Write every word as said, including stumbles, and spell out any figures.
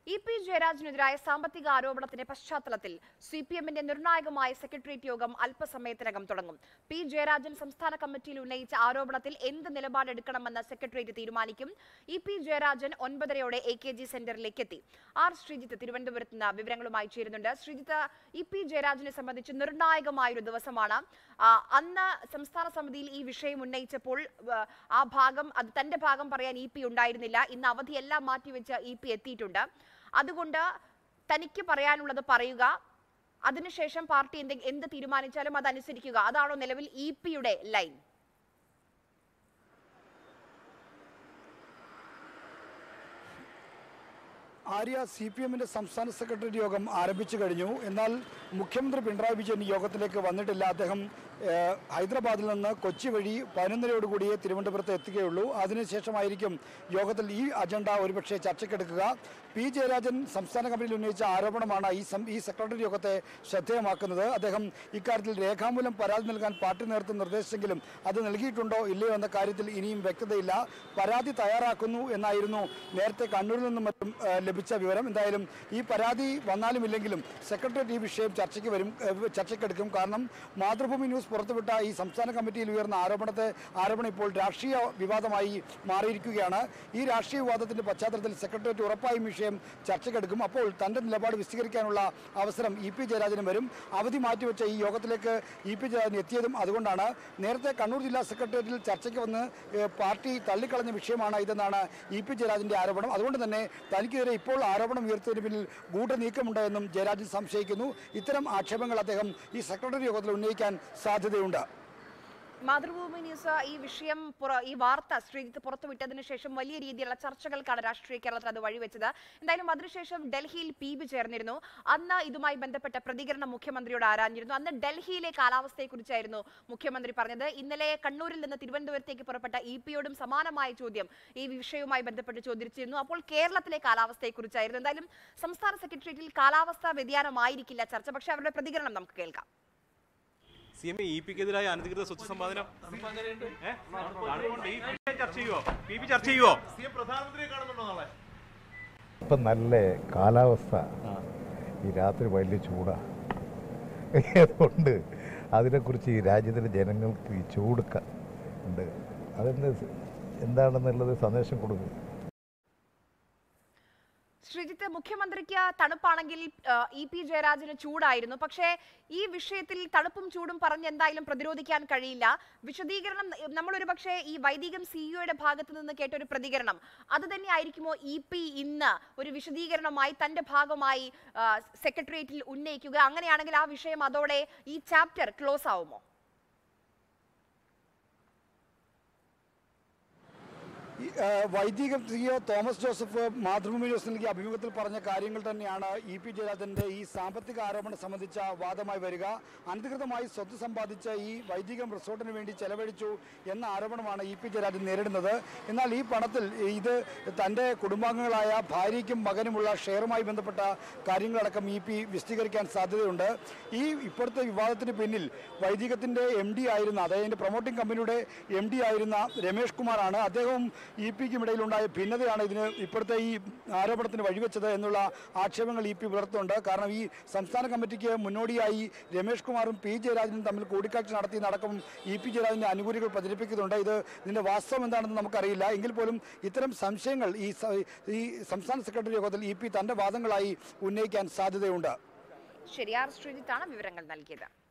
E P ജയരാജനെതിരായ സാമ്പത്തിക ആരോപണത്തിന്റെ പശ്ചാത്തലത്തിൽ C P എമ്മിന്റെ നിർണായകമായ സെക്രട്ടേറിയറ്റ് യോഗം അല്പസമയത്തിനകം തുടങ്ങും. പി ജയരാജൻ സംസ്ഥാന കമ്മിറ്റിയിൽ ഉന്നയിച്ച ആരോപണത്തിൽ എന്ത് നിലപാടെടുക്കണമെന്ന് സെക്രട്ടേറിയറ്റ് തീരുമാനിക്കും. ഇ പി ജയരാജൻ ഒൻപതരയോടെ എ കെ ജി സെന്ററിലേക്ക് എത്തി. ആർ ശ്രീജിത്ത് തിരുവനന്തപുരത്ത് നിന്ന് വിവരങ്ങളുമായി ചേരുന്നുണ്ട്. ശ്രീജിത്ത്, ഇ പി ജയരാജനെ സംബന്ധിച്ച് നിർണായകമായൊരു ദിവസമാണ്. അന്ന് സംസ്ഥാന സമിതിയിൽ ഈ വിഷയം ഉന്നയിച്ചപ്പോൾ ആ ഭാഗം അത് തന്റെ ഭാഗം പറയാൻ ഇ പി ഉണ്ടായിരുന്നില്ല. ഇന്ന് അവധിയെല്ലാം മാറ്റിവെച്ച് ഇ പി എത്തിയിട്ടുണ്ട്. അതുകൊണ്ട് തനിക്ക് പറയാനുള്ളത് പറയുക, അതിനുശേഷം പാർട്ടി എന്ത് എന്ത് തീരുമാനിച്ചാലും അതനുസരിക്കുക. അതാണോ നിലവിൽ ഇ പിയുടെ ലൈൻ? ആര്യ, സി പി എമ്മിൻ്റെ സംസ്ഥാന സെക്രട്ടറി യോഗം ആരംഭിച്ചു കഴിഞ്ഞു. എന്നാൽ മുഖ്യമന്ത്രി പിണറായി വിജയൻ യോഗത്തിലേക്ക് വന്നിട്ടില്ല. അദ്ദേഹം ഹൈദരാബാദിൽ നിന്ന് കൊച്ചി വഴി പതിനൊന്നരയോടുകൂടി തിരുവനന്തപുരത്ത് എത്തുകയുള്ളൂ. അതിനുശേഷമായിരിക്കും യോഗത്തിൽ ഈ അജണ്ട ഒരുപക്ഷെ ചർച്ചയ്ക്കെടുക്കുക. പി ജയരാജൻ സംസ്ഥാന കമ്മിറ്റിയിൽ ഉന്നയിച്ച ആരോപണമാണ് ഈ ഈ സെക്രട്ടറി യോഗത്തെ ശ്രദ്ധേയമാക്കുന്നത്. അദ്ദേഹം ഇക്കാര്യത്തിൽ രേഖാമൂലം പരാതി നൽകാൻ പാർട്ടി നേതൃത്വം നിർദ്ദേശിച്ചെങ്കിലും അത് നൽകിയിട്ടുണ്ടോ ഇല്ലയോ എന്ന കാര്യത്തിൽ ഇനിയും വ്യക്തതയില്ല. പരാതി തയ്യാറാക്കുന്നു എന്നായിരുന്നു നേരത്തെ കണ്ണൂരിൽ നിന്നും മറ്റും ലഭിച്ച വിവരം. എന്തായാലും ഈ പരാതി വന്നാലും ഇല്ലെങ്കിലും സെക്രട്ടേറിയറ്റ് ഈ വിഷയം ചർച്ചയ്ക്ക് വരും ചർച്ചയ്ക്കെടുക്കും. കാരണം മാതൃഭൂമി ന്യൂസ് പുറത്തുവിട്ട ഈ സംസ്ഥാന കമ്മിറ്റിയിൽ ഉയർന്ന ആരോപണത്തെ ആരോപണം ഇപ്പോൾ രാഷ്ട്രീയ വിവാദമായി മാറിയിരിക്കുകയാണ്. ഈ രാഷ്ട്രീയ വിവാദത്തിന്റെ പശ്ചാത്തലത്തിൽ സെക്രട്ടേറിയറ്റ് ഉറപ്പായും വിഷയം ചർച്ചയ്ക്കെടുക്കും. അപ്പോൾ തന്റെ നിലപാട് വിശദീകരിക്കാനുള്ള അവസരം ഇ പി ജയരാജനും വരും. അവധി മാറ്റിവെച്ച ഈ യോഗത്തിലേക്ക് ഇ പി ജയരാജൻ എത്തിയതും അതുകൊണ്ടാണ്. നേരത്തെ കണ്ണൂർ ജില്ലാ സെക്രട്ടേറിയറ്റിൽ ചർച്ചയ്ക്ക് വന്ന് പാർട്ടി തള്ളിക്കളഞ്ഞ വിഷയമാണ് ഇതെന്നാണ് ഇ പി ജയരാജന്റെ ആരോപണം. അതുകൊണ്ട് തന്നെ തനിക്കെതിരെ ഇപ്പോൾ ആരോപണം ഉയർത്തുന്നതിന് പിന്നിൽ ഗൂഢനീക്കമുണ്ട് എന്നും ജയരാജൻ സംശയിക്കുന്നു. ഇത്തരം ആക്ഷേപങ്ങൾ അദ്ദേഹം ഈ സെക്രട്ടറി യോഗത്തിൽ ഉന്നയിക്കാൻ സാധ്യതയുണ്ട്. മാതൃഭൂമി ന്യൂസ് ഈ വിഷയം ഈ വാർത്ത ശ്രീജിത്ത് പുറത്തുവിട്ടതിന് ശേഷം വലിയ രീതിയിലുള്ള ചർച്ചകൾക്കാണ് രാഷ്ട്രീയ കേരളത്തിൽ അത് വഴിവെച്ചത്. എന്തായാലും അതിനുശേഷം ഡൽഹിയിൽ പി ബി ചേർന്നിരുന്നു. അന്ന് ഇതുമായി ബന്ധപ്പെട്ട പ്രതികരണം മുഖ്യമന്ത്രിയോട് ആരാഞ്ഞിരുന്നു. അന്ന് ഡൽഹിയിലെ കാലാവസ്ഥയെക്കുറിച്ചായിരുന്നു മുഖ്യമന്ത്രി പറഞ്ഞത്. ഇന്നലെ കണ്ണൂരിൽ നിന്ന് തിരുവനന്തപുരത്തേക്ക് പുറപ്പെട്ട ഇ പിയോടും സമാനമായ ചോദ്യം ഈ വിഷയവുമായി ബന്ധപ്പെട്ട് ചോദിച്ചിരുന്നു. അപ്പോൾ കേരളത്തിലെ കാലാവസ്ഥയെക്കുറിച്ചായിരുന്നു. എന്തായാലും സംസ്ഥാന സെക്രട്ടേറിയറ്റിൽ കാലാവസ്ഥാ വ്യതിയാനമായിരിക്കില്ല ചർച്ച, പക്ഷേ അവരുടെ പ്രതികരണം നമുക്ക് കേൾക്കാം. സി എം ഇ പിക്കെതിരായ അനധികൃത സ്വത്ത് സമ്പാദനം ചർച്ച ചെയ്യുവോ? പി പി ചർച്ച ചെയ്യുവോ? സി എം പ്രധാനമന്ത്രിയെ കാണുന്നുണ്ടോ നാളെ? ഇപ്പം നല്ല കാലാവസ്ഥ, ഈ രാത്രി വലിയ ചൂടാണ്. അതുകൊണ്ട് അതിനെക്കുറിച്ച് ഈ രാജ്യത്തിലെ ജനങ്ങൾക്ക് ഈ ചൂട് ഉണ്ട്, അതെന്ത് എന്താണെന്നുള്ളത് സന്ദേശം കൊടുക്കും. ശ്രീജിത്ത്, മുഖ്യമന്ത്രിക്ക് തണുപ്പാണെങ്കിൽ ഇ പി ജയരാജന് ചൂടായിരുന്നു. പക്ഷേ ഈ വിഷയത്തിൽ തണുപ്പും ചൂടും പറഞ്ഞ് എന്തായാലും പ്രതിരോധിക്കാൻ കഴിയില്ല. വിശദീകരണം നമ്മളൊരു പക്ഷേ ഈ വൈദികം സിഇഒയുടെ ഭാഗത്ത് നിന്ന് കേട്ട ഒരു പ്രതികരണം അത് തന്നെ ആയിരിക്കുമോ ഇ പി ഇന്ന് ഒരു വിശദീകരണമായി തന്റെ ഭാഗമായി സെക്രട്ടേറിയറ്റിൽ ഉന്നയിക്കുക? അങ്ങനെയാണെങ്കിൽ ആ വിഷയം അതോടെ ഈ ചാപ്റ്റർ ക്ലോസ് ആവുമോ? വൈദികം സിഇഒ തോമസ് ജോസഫ് മാതൃഭൂമി ന്യൂസിന് നൽകിയ അഭിമുഖത്തിൽ പറഞ്ഞ കാര്യങ്ങൾ തന്നെയാണ് ഇ പി ജയരാജന്റെ ഈ സാമ്പത്തിക ആരോപണം സംബന്ധിച്ച വാദമായി വരിക. അനധികൃതമായി സ്വത്ത് സമ്പാദിച്ച ഈ വൈദികം റിസോർട്ടിന് വേണ്ടി ചെലവഴിച്ചു എന്ന ആരോപണമാണ് ഇ പി ജയരാജൻ നേരിടുന്നത്. എന്നാൽ ഈ പണത്തിൽ ഇത് തൻ്റെ കുടുംബാംഗങ്ങളായ ഭാര്യയ്ക്കും മകനുമുള്ള ഷെയറുമായി ബന്ധപ്പെട്ട കാര്യങ്ങളടക്കം ഇ പി വിശദീകരിക്കാൻ സാധ്യതയുണ്ട്. ഈ ഇപ്പോഴത്തെ വിവാദത്തിന് പിന്നിൽ വൈദികത്തിൻ്റെ എം ഡി ആയിരുന്ന, അതായത് പ്രൊമോട്ടിംഗ് കമ്പനിയുടെ എം ഡി ആയിരുന്ന രമേഷ് കുമാറാണ്. അദ്ദേഹവും ഇ പിക്കും ഇടയിലുണ്ടായ ഭിന്നതയാണ് ഇതിന് ഇപ്പോഴത്തെ ഈ ആരോപണത്തിന് വഴിവെച്ചത് എന്നുള്ള ആക്ഷേപങ്ങൾ ഇ പി പുലർത്തുന്നുണ്ട്. കാരണം ഈ സംസ്ഥാന കമ്മിറ്റിക്ക് മുന്നോടിയായി രമേഷ് കുമാറും പി ജയരാജനും തമ്മിൽ കൂടിക്കാഴ്ച നടത്തിയതടക്കം ഇ പി ജയരാജന്റെ അനുകൂലികൾ പ്രചരിപ്പിക്കുന്നുണ്ട്. ഇത് ഇതിന്റെ വാസ്തവം എന്താണെന്ന് നമുക്കറിയില്ല. എങ്കിൽ പോലും ഇത്തരം സംശയങ്ങൾ ഈ ഈ സംസ്ഥാന സെക്രട്ടറി യോഗത്തിൽ ഇ പി തന്റെ വാദങ്ങളായി ഉന്നയിക്കാൻ സാധ്യതയുണ്ട്. ശരിയാർ ശ്രീജിത്താണ് വിവരങ്ങൾ നൽകിയത്.